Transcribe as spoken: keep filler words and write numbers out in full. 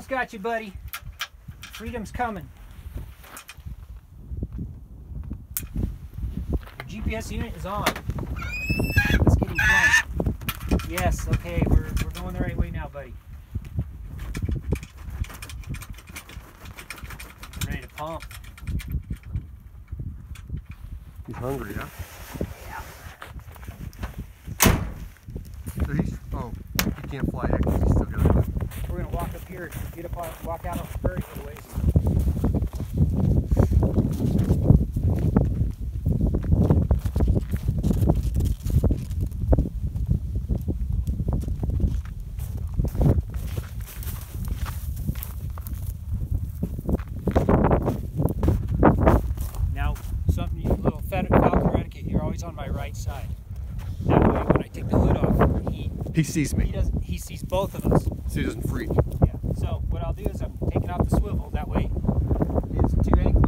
Almost got you, buddy. Freedom's coming. Your G P S unit is on. Let's get him going. Yes, okay, we're, we're going the right way now, buddy. Ready to pump. He's hungry, yeah? Yeah. So he's, oh, he can't fly yet because he's still got to do it. We're going to walk up here, get up on, walk out on the prairie for the ways. Now, something, you little Falcon etiquette, you're always on my right side. That way, when I take the hood off, he He sees me. He doesn't. He sees both of us. So he doesn't freak. Yeah. So what I'll do is I'm taking off the swivel. That way, his two ankles